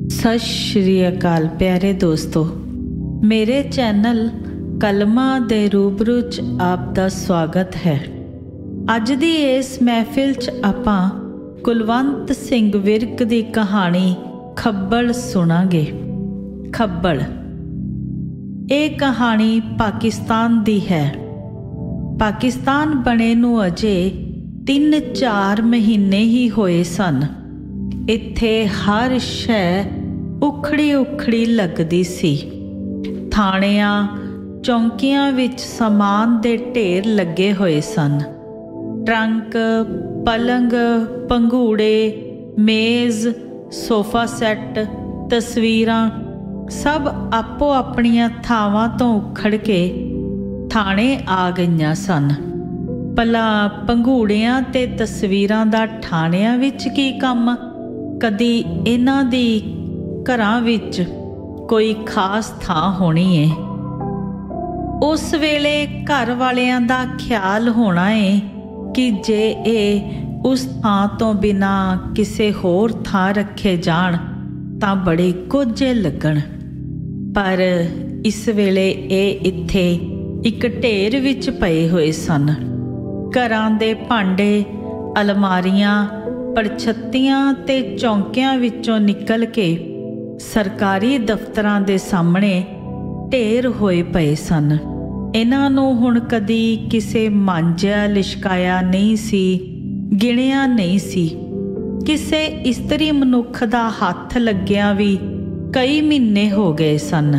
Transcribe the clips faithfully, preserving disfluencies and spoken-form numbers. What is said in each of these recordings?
सत श्री अकाल प्यारे दोस्तों, मेरे चैनल कलमा दे रूबरू च आप दा स्वागत है। अज दी इस महफिल च आपां कुलवंत सिंह विरक दी कहानी खब्बल सुनांगे। खब्बल ये कहानी पाकिस्तान दी है। पाकिस्तान बने नूं अजे तीन चार महीने ही होए सन। इत्थे हर शै उखड़ी उखड़ी लगदी सी। थाणियां चौंकियां विच समान दे ढेर लगे होए सन। ट्रंक, पलंग, पंघूड़े, मेज़, सोफा सैट, तस्वीरां सब आपो अपनियां थावां तो उखड़ के थाणे आ गईयां सन। भला पंघूड़ियां ते तस्वीरां दा थाणियां विच की काम? कदी इन्हां दी घरां विच कोई खास थां होनी है। उस वेले घर वालियां दा ख्याल होना है कि जे ये उस थां तो बिना किसे होर थां रखे जाण तां बड़े कोझे लगण। पर इस वेले ये इत्थे एक ढेर विच पए होए सन। घरां दे भांडे, अलमारियां, पड़छत्तियां ते चौंकियां विचों निकल के सरकारी दफ्तरां दे सामने ढेर होए पए सन। इन्हां नूं हुण कदी किसे मांजिया लिशकाया नहीं सी, गिणिया नहीं सी। किसे इस्त्री मनुख दा हत्थ लग्गिया भी कई महीने हो गए सन।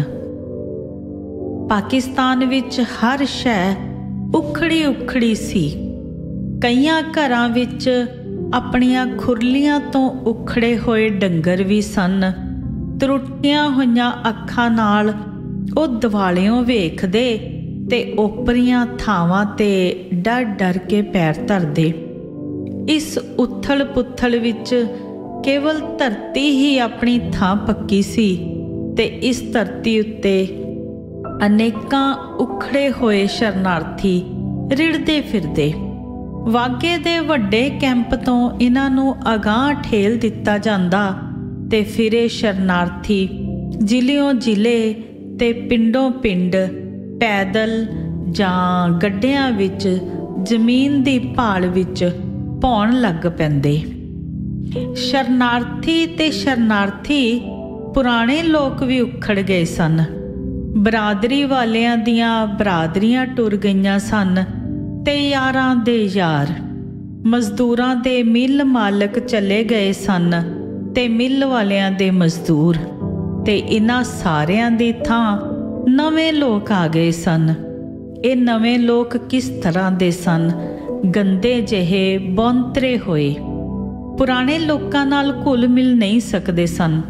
पाकिस्तान विच हर शै उखड़ी उखड़ी सी। कईयां घरां विच अपनियां खुरलियां तो उखड़े होए डंगर भी सन। त्रुटियां होईयां अखां नाल ओ दवालियों वेखदे ते ओपरियां थावां ते डर डर के पैर धरदे। इस उथल पुथल विच केवल धरती ही अपनी थां पक्की सी ते इस धरती उत्ते अनेकां उखड़े होए शरणार्थी रिड़दे फिरदे। वाघे दे वड्डे कैंप तो इन्हां नूं अगांह ठेल दिता जांदा ते फिर ये शरणार्थी जिलियों जिले ते पिंडों पिंड पैदल जां गड्डियां विच जमीन दी भाल विच भौण लग पैंदे। शरणार्थी ते शरणार्थी पुराने लोग भी उखड़ गए सन। बरादरी वालियां दियां बरादरियां टुर गईयां सन ते यारां दे यार। मजदूरां दे मिल मालक चले गए सन ते मिल वालियां दे मजदूर। ते इन्हां सारियां दी थां नवें लोग आ गए सन। ये नवें लोग किस तरह दे सन? गंदे जिहे बौंतरे होए। पुराने लोकां नाल घुल मिल नहीं सकदे सन।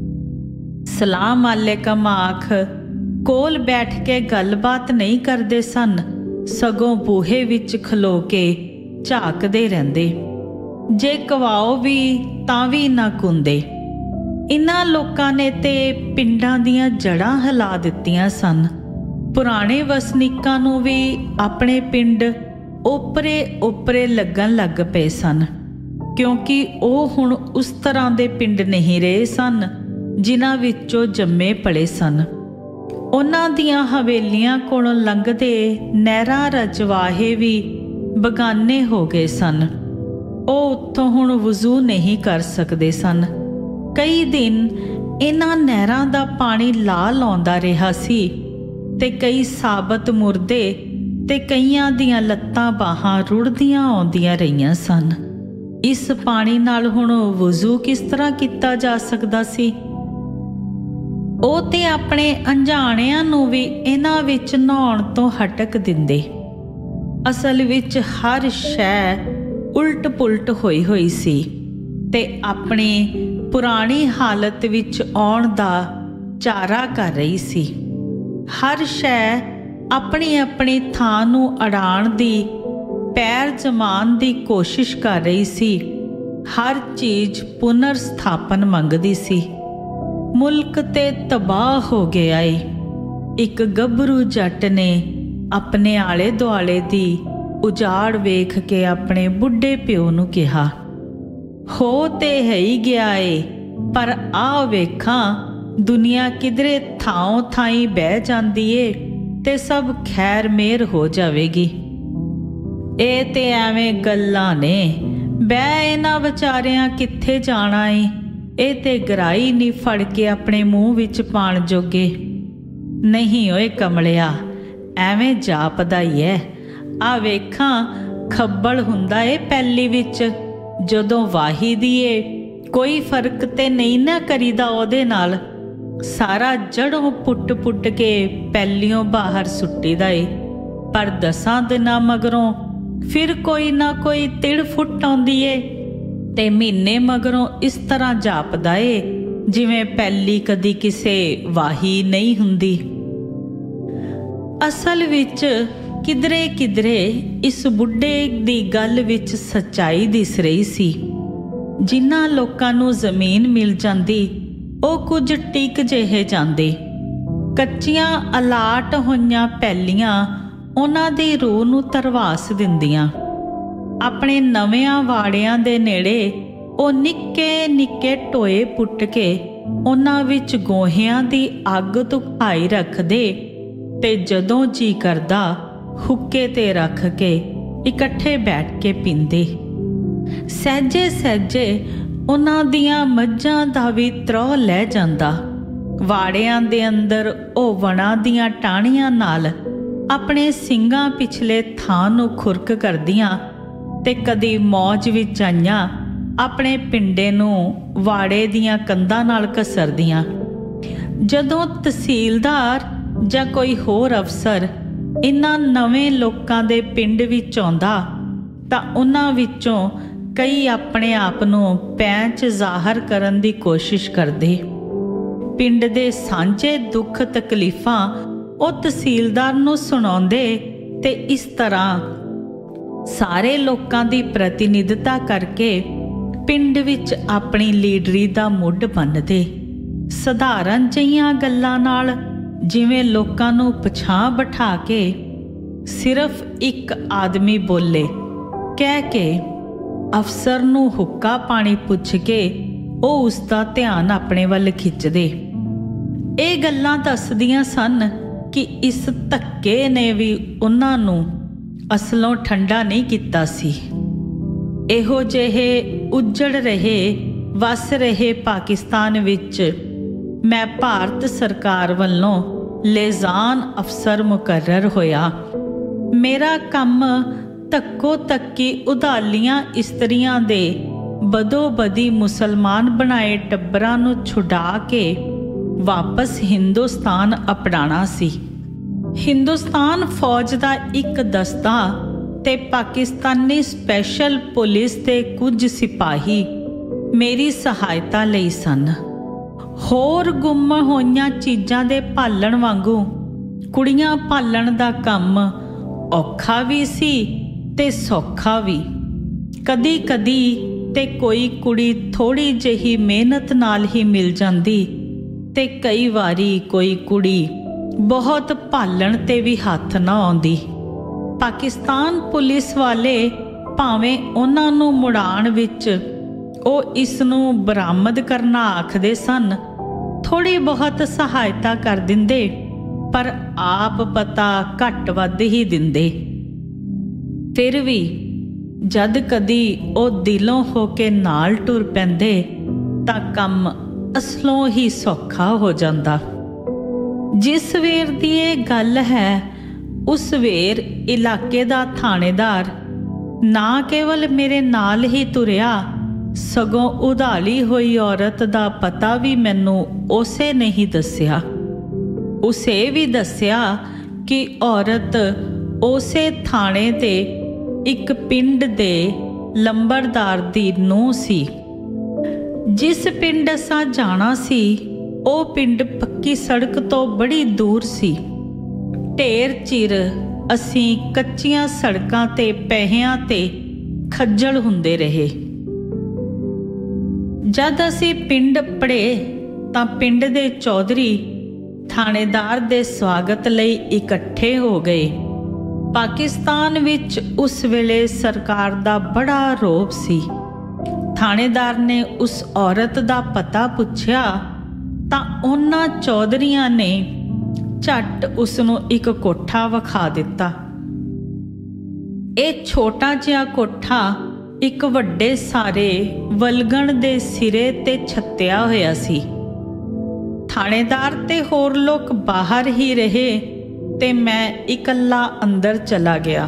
सलाम अलैकुम आख कोल बैठ के गलबात नहीं करदे सन, सगों बूहे विच खलो के झाकदे रहिंदे। जे कवाओ भी तां भी ना कुंदे। इन्हां लोकां ने ते पिंडां दियां जड़ां हिला दित्तियां सन। पुराने वसनीकां नूं भी अपने पिंड ओपरे ओपरे लगन लग पे सन, क्योंकि ओह हुण उस तरह दे पिंड नहीं रहे सन जिन्हां विचों जम्मे पले सन। उन्हां दियां हवेलियां कोलों लंघदे नहरां रजवाहे भी बगाने हो गए सन। ਉਹ उत्थों हुण वजू नहीं कर सकते सन। कई दिन इन्हां नहरां दा पानी लाल आउंदा रहा सी ते कई साबत मुरदे ते कईयां दियां लत्तां बाहां रुड़दियां आउंदियां रहियां सन। इस पानी नाल हुण वजू किस तरह किया जा सकदा सी? ਉਹ ਤੇ ਆਪਣੇ ਅੰਝਾਣਿਆਂ ਨੂੰ ਵੀ ਇਹਨਾਂ ਵਿੱਚ ਨਹਾਉਣ ਤੋਂ ਹਟਕ ਦਿੰਦੇ। ਅਸਲ ਵਿੱਚ ਹਰ ਸ਼ੈ ਉਲਟ ਪੁਲਟ ਹੋਈ ਹੋਈ ਸੀ ਤੇ ਆਪਣੀ ਪੁਰਾਣੀ ਹਾਲਤ ਵਿੱਚ ਆਉਣ ਦਾ ਚਾਰਾ ਕਰ ਰਹੀ ਸੀ। ਹਰ ਸ਼ੈ ਆਪਣੀ ਆਪਣੀ ਥਾਂ ਨੂੰ ਅੜਾਉਣ ਦੀ, ਪੈਰ ਜਮਾਉਣ ਦੀ ਕੋਸ਼ਿਸ਼ ਕਰ ਰਹੀ ਸੀ। ਹਰ ਚੀਜ਼ ਪੁਨਰ ਸਥਾਪਨ ਮੰਗਦੀ ਸੀ। मुल्क ते तबाह हो गया है। एक गभरू जट ने अपने आले दुआले दी उजाड़ वेख के अपने बुढ़े प्यो नूं कहा, हो ते है ही गया है, पर आ वेखां दुनिया किधरे थाओ थाई बह जांदी ए ते सब खैर मेर हो जावेगी। ए ते एवें गल्लां ने, बह इन्हां विचारियां कित्थे जाना ए, ए ते गराई नहीं फड़ के अपने मूँह विच पाण जोगे। नहीं ओए कमलिया, एवें जापदा ही है। आ वेखां खब्बल हुंदा ए पैली विच, जदों वाही दी ए कोई फर्क ते नहीं ना करीदा ओदे नाल, सारा जड़ों पुट पुट के पैलियों बाहर सुट्टीदा ए। पर दसां दिनां मगरों फिर कोई ना कोई तिड़ फुट आउंदी ए ते महीने मगरों इस तरह जापदा ए जिवें पैली कदी किसे वाही नहीं हुंदी। असल विच किधरे किधरे इस बुढ़े दी गल विच सच्चाई दिस रही सी। जिन्हां लोकां नूं जमीन मिल जांदी ਉਹ ਕੁਝ ਟਿਕ ਜਿਹੇ ਜਾਂਦੇ। ਕੱਚੀਆਂ ਅਲਾਟ ਹੋਈਆਂ ਪੈਲੀਆਂ ਉਹਨਾਂ ਦੀ ਰੂਹ ਨੂੰ ਤਰਵਾਸ ਦਿੰਦੀਆਂ। ਆਪਣੇ ਨਵਿਆਂ ਵਾੜਿਆਂ ਦੇ ਨੇੜੇ ਉਹ ਨਿੱਕੇ ਨਿੱਕੇ ਟੋਏ ਪੁੱਟ ਕੇ ਉਹਨਾਂ ਵਿੱਚ ਗੋਹਿਆਂ ਦੀ ਅੱਗ ਧੁਖਾਈ ਰੱਖਦੇ ਤੇ ਜਦੋਂ ਜੀ ਕਰਦਾ ਹੁੱਕੇ ਤੇ ਰੱਖ ਕੇ ਇਕੱਠੇ ਬੈਠ ਕੇ ਪੀਂਦੇ। ਸਹਿਜੇ ਸਹਿਜੇ ਉਹਨਾਂ ਦੀਆਂ ਮੱਝਾਂ ਦਾ ਵੀ ਤਰੋ ਲੈ ਜਾਂਦਾ। ਵਾੜਿਆਂ ਦੇ ਅੰਦਰ ਉਹ ਵਣਾਂ ਦੀਆਂ ਟਾਹਣੀਆਂ ਨਾਲ ਆਪਣੇ ਸਿੰਘਾਂ ਪਿਛਲੇ ਥਾਂ ਨੂੰ ਖੁਰਕ ਕਰਦੀਆਂ ਤੇ ਕਦੀ ਮੌਜ ਵਿੱਚ ਆਈਆਂ ਆਪਣੇ ਪਿੰਡੇ ਨੂੰ ਵਾੜੇ ਦੀਆਂ ਕੰਧਾਂ ਨਾਲ ਘਸਰਦੀਆਂ। ਜਦੋਂ ਤਹਿਸੀਲਦਾਰ ਜਾਂ ਕੋਈ ਹੋਰ ਅਫਸਰ ਇਨ੍ਹਾਂ ਨਵੇਂ ਲੋਕਾਂ ਦੇ ਪਿੰਡ ਵਿੱਚ ਆਉਂਦਾ ਤਾਂ ਉਹਨਾਂ ਵਿੱਚੋਂ कई अपने आप नूं पैंच जाहिर करन दी कोशिश करदे। पिंड दे सांझे दुख तकलीफां ਉਹ तहसीलदार नूं सुणाउंदे ते इस तरह सारे लोकां दी प्रतिनिधिता करके पिंड विच अपनी लीडरी दा मुੱਢ ਬੰਨ੍ਹਦੇ। सधारण जिहियां गल्लां नाल जिवें लोकां नूं पछां बिठा के सिर्फ एक आदमी बोले कह के अफसर नूं हुक्का पानी पुछ के ਉਹ उसका ध्यान अपने वल खिੱਚਦੇ। ਇਹ ਗੱਲਾਂ ਦੱਸਦੀਆਂ ਸਨ कि इस ਧੱਕੇ ने भी उन्हां नूं असलों ठंडा नहीं कीता सी। ਇਹੋ ਜਿਹੇ उजड़ रहे वस रहे पाकिस्तान विच मैं भारत सरकार वल्लों लेजान अफसर मुकर्रर होया। मेरा कम ਧੱਕੋ ਧੱਕੀ ਉਧਾਲੀਆਂ ਇਸਤਰੀਆਂ ਦੇ ਬਦੋ ਬਦੀ ਮੁਸਲਮਾਨ ਬਣਾਏ ਟੱਬਰਾਂ ਨੂੰ ਛੁਡਾ ਕੇ ਵਾਪਸ ਹਿੰਦੁਸਤਾਨ ਅਪਣਾਉਣਾ ਸੀ। ਹਿੰਦੁਸਤਾਨ ਫੌਜ ਦਾ ਇੱਕ ਦਸਤਾ ਤੇ ਪਾਕਿਸਤਾਨੀ ਸਪੈਸ਼ਲ ਪੁਲਿਸ ਦੇ ਕੁਝ ਸਿਪਾਹੀ ਮੇਰੀ ਸਹਾਇਤਾ ਲਈ ਸਨ। ਹੋਰ ਗੁੰਮ ਹੋਈਆਂ ਚੀਜ਼ਾਂ ਦੇ ਭਾਲਣ ਵਾਂਗੂ ਕੁੜੀਆਂ ਭਾਲਣ ਦਾ ਕੰਮ ਔਖਾ ਵੀ ਸੀ ਤੇ ਸੌਖਾ ਵੀ। ਕਦੀ ਕਦੀ ਤੇ ਕੋਈ ਕੁੜੀ ਥੋੜੀ ਜਿਹੀ ਮਿਹਨਤ ਨਾਲ ਹੀ ਮਿਲ ਜਾਂਦੀ ਤੇ ਕਈ ਵਾਰੀ ਕੋਈ ਕੁੜੀ ਬਹੁਤ ਭਾਲਣ ਤੇ ਵੀ ਹੱਥ ਨਾ ਆਉਂਦੀ। ਪਾਕਿਸਤਾਨ ਪੁਲਿਸ ਵਾਲੇ ਭਾਵੇਂ ਉਹਨਾਂ ਨੂੰ ਮੁੜਾਉਣ ਵਿੱਚ ਉਹ ਇਸ ਨੂੰ ਬਰਾਮਦ ਕਰਨਾ ਆਖਦੇ ਸਨ, ਥੋੜੀ ਬਹੁਤ ਸਹਾਇਤਾ ਕਰ ਦਿੰਦੇ ਪਰ ਆਪ ਪਤਾ ਘੱਟ ਵੱਧ ਹੀ ਦਿੰਦੇ। ਫਿਰ ਵੀ ਜਦ ਕਦੀ ਉਹ ਦਿਲੋਂ ਹੋ ਕੇ ਨਾਲ ਟੁਰ ਪੈਂਦੇ ਤਾਂ ਕੰਮ ਅਸਲੋਂ ਹੀ ਸੌਖਾ ਹੋ ਜਾਂਦਾ। ਜਿਸ ਵੇਰ ਦੀ ਇਹ ਗੱਲ ਹੈ ਉਸ ਵੇਰ ਇਲਾਕੇ ਦਾ ਥਾਣੇਦਾਰ ਨਾ ਕੇਵਲ ਮੇਰੇ ਨਾਲ ਹੀ ਤੁਰਿਆ ਸਗੋਂ ਉਧਾਲੀ ਹੋਈ ਔਰਤ ਦਾ ਪਤਾ ਵੀ ਮੈਨੂੰ ਉਸੇ ਨੇ ਹੀ ਦੱਸਿਆ। ਉਸੇ ਵੀ ਦੱਸਿਆ ਕਿ ਔਰਤ ਉਸੇ ਥਾਣੇ ਤੇ ਇੱਕ ਪਿੰਡ ਦੇ ਲੰਬਰਦਾਰ ਦੀ ਨੂੰਹ ਸੀ। ਜਿਸ ਪਿੰਡ ਅਸਾਂ ਜਾਣਾ ਸੀ ਉਹ ਪਿੰਡ ਪੱਕੀ ਸੜਕ ਤੋਂ ਬੜੀ ਦੂਰ ਸੀ। ਢੇਰ ਚਿਰ ਅਸੀਂ ਕੱਚੀਆਂ ਸੜਕਾਂ ਤੇ ਪੈਹਿਆਂ ਤੇ ਖੱਜਲ ਹੁੰਦੇ ਰਹੇ। ਜਦ ਅਸੀਂ ਪਿੰਡ ਪੜੇ ਤਾਂ ਪਿੰਡ ਦੇ ਚੌਧਰੀ ਥਾਣੇਦਾਰ ਦੇ ਸਵਾਗਤ ਲਈ ਇਕੱਠੇ ਹੋ ਗਏ। ਪਾਕਿਸਤਾਨ ਵਿੱਚ ਉਸ ਵੇਲੇ ਸਰਕਾਰ ਦਾ ਬੜਾ ਰੋਬ ਸੀ। थाणेदार ने उस औरत दा पता पुछया तां उन्हां चौधरियां ने झट उसनूं एक कोठा विखा दिता। ਇਹ छोटा जिहा कोठा एक वड्डे सारे वलगण दे सिरे ते छत्तिया होया सी। थाणेदार ते होर लोग बाहर ही रहे ते मैं इकल्ला अंदर चला गया।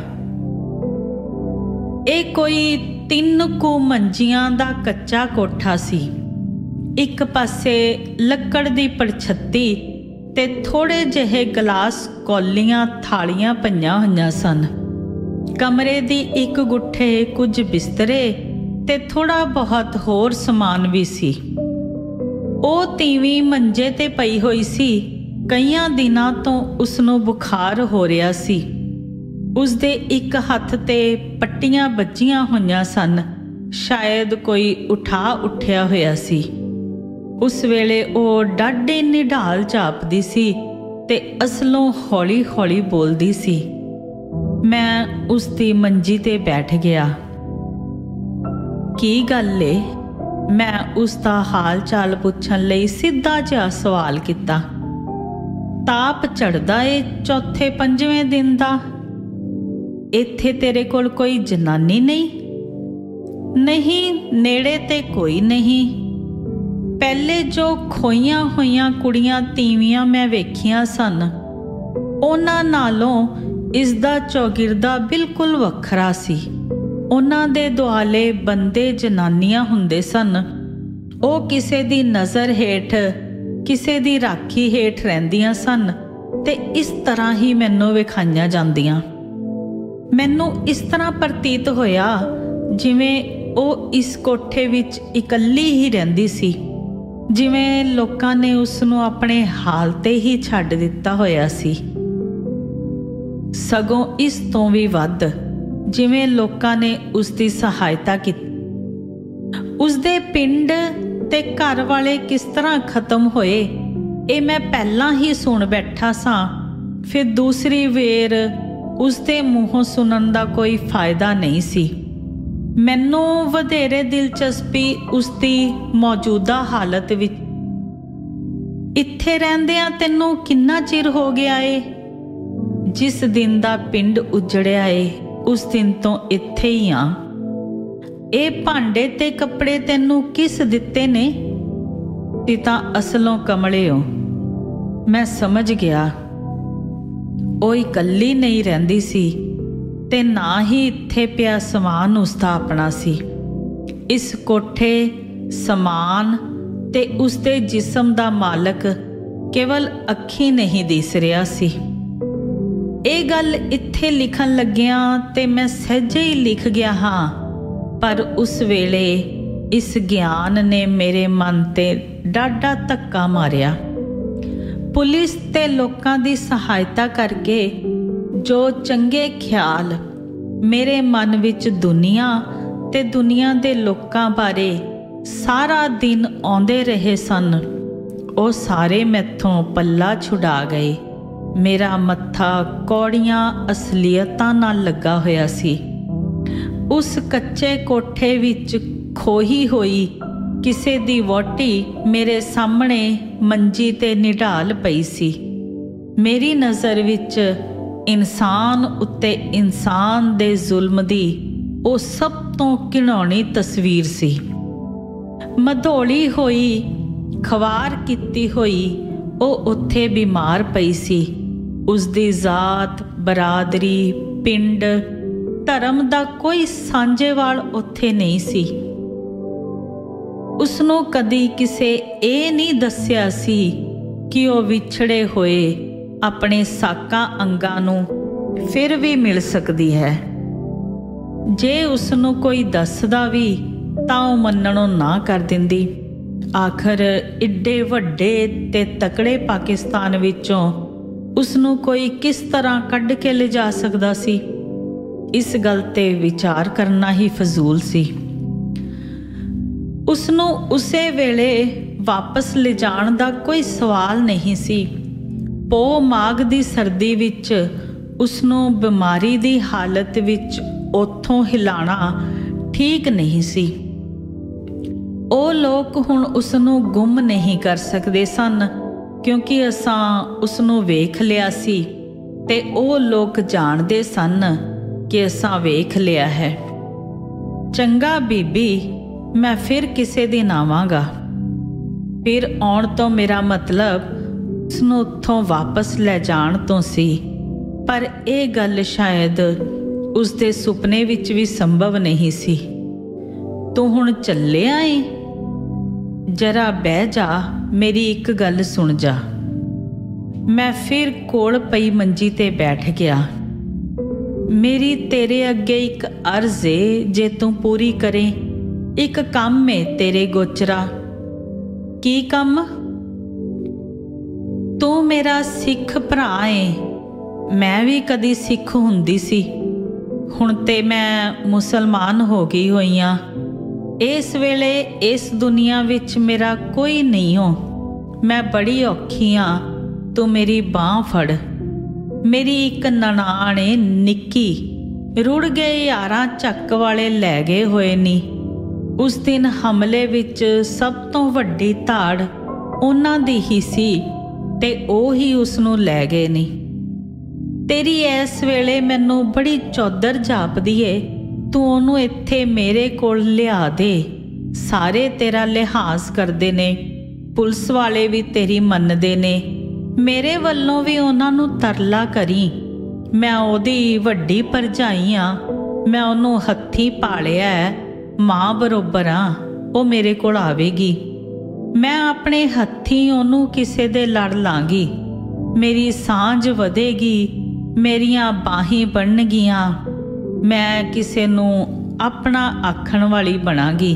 ਇਹ कोई तीन कु मंजियां दा कच्चा कोठा सी। एक पासे लक्कड़ दी परछत्ती ते थोड़े ਜਿਹੇ गलास कौलियां थालियां पईयां होईयां सन। कमरे दी एक गुट्ठे कुछ बिस्तरे ते थोड़ा बहुत होर समान भी सी। ਉਹ ਤੀਵੀਂ ਮੰਜੇ ते पई होई सी। कईयां दिनां तो उसनूं बुखार हो रहा सी। उसदे एक हत्थ ते पट्टियां बज्जियां होईयां सन। शायद कोई उठा उठिया होया सी। उस वेले वो डाढी निढाल जापदी सी ते असलों हौली हौली बोलदी सी। मैं उसदी मंजी ते बैठ गया। की गल ए? मैं उसदा हाल चाल पुछण लई सीधा जिहा सवाल किता। ताप चढ़दा ए चौथे पंजवें दिन दा। इत्थे तेरे कोल कोई जनानी नहीं? नहीं, नेड़े ते कोई नहीं। पहले जो खोईयां होईयां कुड़ियां तीवियां मैं वेखियां सन, उन्हां नालों इसदा चौगिरदा बिल्कुल वखरा सी। उन्हां दे दुआले बंदे जनानियां हुंदे सन। ओ किसे दी नज़र हेठ, किसे दी राखी हेठ रहिंदियां सन ते इस तरह ही मैनूं विखाईयां जांदियां। मैनू इस तरह प्रतीत होया जिवें ਉਹ इस कोठे विच इकल्ली ही रहिंदी सी, जिवें लोकां ने उसनूं अपने हाल ते ही छड्ड दिता होया सी। सगों इस तो भी वध जिवें लोकां ने उसकी सहायता की। उसदे पिंड ते घर वाले किस तरह खत्म होए ये मैं पहलां ही सुन बैठा सां। फिर दूसरी वेर उसके मूहों सुनन दा कोई फायदा नहीं सी। मैनू वधेरे दिलचस्पी उसकी मौजूदा हालत विच। इत्थे रहिंदियां तैनूं किन्ना चिर हो गया है? जिस दिन दा पिंड उजड़िया है उस दिन तो इत्थे ही आ। ये भांडे ते कपड़े तैनूं किस दिते ने? ती तां असलों कमले हो। मैं समझ गया ਉਹ इकल्ली नहीं रहिंदी सी ते ना ही इत्थे पिया समान उसका अपना सी। इस कोठे समान ते उसके जिस्म दा मालक केवल अखी नहीं दिस रहा सी। ये गल इत्थे लिखन लग्गिया ते मैं सहजे ही लिख गया हाँ, पर उस वेले इस ज्ञान ने मेरे मन ते डाढा धक्का मारिया। पुलिस ते लोकां दी सहायता करके जो चंगे ख्याल मेरे मन विच दुनिया ते दुनिया दे लोकां बारे सारा दिन आउंदे रहे सन, वो सारे मैथों पल्ला छुड़ा गए। मेरा मत्था कौड़ियां असलीयतां नाल लगा होया सी। उस कच्चे कोठे विच खोही होई किसे दी वोटी मेरे सामने मंजी ते निढाल पई सी। मेरी नज़र विच इंसान उत्ते इंसान दे जुल्म दी वो सब तो घिनौनी तस्वीर सी। मधोली होई खवार कीती होई वो उत्थे बीमार पई सी। उसदी जात, बरादरी, पिंड, धर्म दा कोई सांझेवाल उत्थे नहीं सी। उसनों कदी किसे ये नहीं दस्या सी कि वो विछड़े होए अपने साका अंगां नूं फिर भी मिल सकती है। जे उसनों कोई दसदा भी तां वो मन्नणों ना कर दिंदी। आखिर इड्डे वड्डे ते तकड़े पाकिस्तान विचों उसनूं कोई किस तरह कढ़ के ले जा सकदा सी? इस गल ते विचार करना ही फजूल सी। उसनूं उसे वेले वापस ले जाण दा कोई सवाल नहीं सी। पो माघ दी सर्दी विच उसनूं बीमारी दी हालत विच उत्थों हिलाना ठीक नहीं सी। ਉਹ ਲੋਕ ਹੁਣ ਉਸ ਨੂੰ ਗੁੰਮ ਨਹੀਂ ਕਰ ਸਕਦੇ ਸਨ, ਕਿਉਂਕਿ ਅਸਾਂ ਉਸ ਨੂੰ ਵੇਖ ਲਿਆ ਸੀ ਤੇ ਉਹ ਲੋਕ ਜਾਣਦੇ ਸਨ ਕਿ ਅਸਾਂ ਵੇਖ ਲਿਆ ਹੈ। ਚੰਗਾ ਬੀਬੀ, ਮੈਂ ਫਿਰ ਕਿਸੇ ਦਿਨ ਆਵਾਂਗਾ। ਫਿਰ ਆਉਣ ਤੋਂ ਮੇਰਾ ਮਤਲਬ ਉਸ ਨੂੰ ਉੱਥੋਂ ਵਾਪਸ ਲੈ ਜਾਣ ਤੋਂ ਸੀ, ਪਰ ਇਹ ਗੱਲ ਸ਼ਾਇਦ ਉਸ ਦੇ ਸੁਪਨੇ ਵਿੱਚ ਵੀ ਸੰਭਵ ਨਹੀਂ ਸੀ। ਤੂੰ ਹੁਣ ਚੱਲਿਆ ਏ? ਜਰਾ ਬਹਿ ਜਾ, ਮੇਰੀ ਇੱਕ ਗੱਲ ਸੁਣ ਜਾ। ਮੈਂ ਫਿਰ ਕੋਲ ਪਈ ਮੰਜੀ ਤੇ ਬੈਠ ਗਿਆ। ਮੇਰੀ ਤੇਰੇ ਅੱਗੇ ਇੱਕ ਅਰਜ਼ ਏ, ਜੇ ਤੂੰ ਪੂਰੀ ਕਰੇ। ਇੱਕ ਕੰਮ ਏ ਤੇਰੇ ਗੋਚਰਾ। ਕੀ ਕੰਮ? ਤੂੰ ਮੇਰਾ ਸਿੱਖ ਭਰਾ ਏ। ਮੈਂ ਵੀ ਕਦੀ ਸਿੱਖ ਹੁੰਦੀ ਸੀ, ਹੁਣ ਤੇ ਮੈਂ ਮੁਸਲਮਾਨ ਹੋ ਗਈ ਹੋਈ ਆਂ। ਇਸ ਵੇਲੇ ਇਸ ਦੁਨੀਆ ਵਿੱਚ ਮੇਰਾ ਕੋਈ ਨਹੀਂ ਹੋ। ਮੈਂ ਬੜੀ ਔਖੀ ਆਂ, ਤੂੰ ਮੇਰੀ ਬਾਂਹ ਫੜ। ਮੇਰੀ ਇੱਕ ਨਨਾਣ ਏ ਨਿੱਕੀ, ਰੁੜ ਗਏ ਯਾਰਾਂ ਚੱਕ ਵਾਲੇ ਲੈ ਗਏ ਹੋਏ ਨੀ। ਉਸ ਦਿਨ ਹਮਲੇ ਵਿੱਚ ਸਭ ਤੋਂ ਵੱਡੀ ਧਾੜ ਉਹਨਾਂ ਦੀ ਹੀ ਸੀ ਤੇ ਉਹ ਹੀ ਉਸ ਨੂੰ ਲੈ ਗਏ ਨੀ। ਤੇਰੀ ਇਸ ਵੇਲੇ ਮੈਨੂੰ ਬੜੀ ਚੌਧਰ ਜਾਪਦੀ ਏ। ਤੂੰ ਉਹਨੂੰ ਇੱਥੇ ਮੇਰੇ ਕੋਲ ਲਿਆ ਦੇ। ਸਾਰੇ ਤੇਰਾ ਲਿਹਾਜ਼ ਕਰਦੇ ਨੇ, ਪੁਲਿਸ ਵਾਲੇ ਵੀ ਤੇਰੀ ਮੰਨਦੇ ਨੇ। ਮੇਰੇ ਵੱਲੋਂ ਵੀ ਉਹਨਾਂ ਨੂੰ ਤਰਲਾ ਕਰੀ। ਮੈਂ ਉਹਦੀ ਵੱਡੀ ਭਰਜਾਈ ਆਂ, ਮੈਂ ਉਹਨੂੰ ਹੱਥੀਂ ਪਾਲਿਆ, ਮਾਂ ਬਰੋਬਰ ਆਂ। ਉਹ ਮੇਰੇ ਕੋਲ ਆਵੇਗੀ, ਮੈਂ ਆਪਣੇ ਹੱਥੀਂ ਉਹਨੂੰ ਕਿਸੇ ਦੇ ਲੜ ਲਾਂਗੀ। ਮੇਰੀ ਸਾਂਝ ਵਧੇਗੀ, ਮੇਰੀਆਂ ਬਾਹੀਂ ਬਣਨਗੀਆਂ। ਮੈਂ ਕਿਸੇ ਨੂੰ ਆਪਣਾ ਆਖਣ ਵਾਲੀ ਬਣਾਂਗੀ।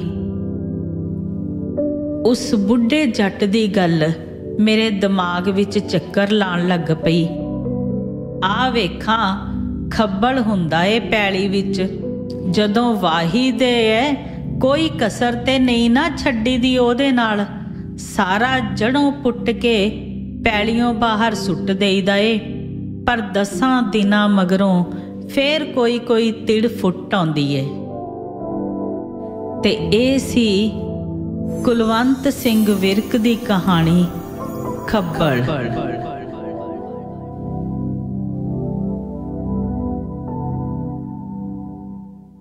ਉਸ ਬੁੱਢੇ ਜੱਟ ਦੀ ਗੱਲ ਮੇਰੇ ਦਿਮਾਗ ਵਿੱਚ ਚੱਕਰ ਲਾਉਣ ਲੱਗ ਪਈ। ਆ ਵੇਖਾਂ, ਖੱਬਲ ਹੁੰਦਾ ਏ ਪੈਲੀ ਵਿੱਚ, ਜਦੋਂ ਵਾਹੀ ਦੇ ਐ ਕੋਈ ਕਸਰ ਤੇ ਨਹੀਂ ਨਾ ਛੱਡੀ ਦੀ ਉਹਦੇ ਨਾਲ। ਸਾਰਾ ਜੜੋਂ ਪੁੱਟ ਕੇ ਪੈਲੀਓਂ ਬਾਹਰ ਸੁੱਟ ਦੇਈਦਾ ਏ। ਪਰ ਦਸਾਂ ਦਿਨਾਂ ਮਗਰੋਂ ਫੇਰ ਕੋਈ ਕੋਈ ਤਿੜ ਫੁੱਟ ਆਉਂਦੀ ਏ। ਤੇ ਇਹ ਸੀ ਕੁਲਵੰਤ ਸਿੰਘ ਵਿਰਕ ਦੀ ਕਹਾਣੀ ਖੱਬਲ।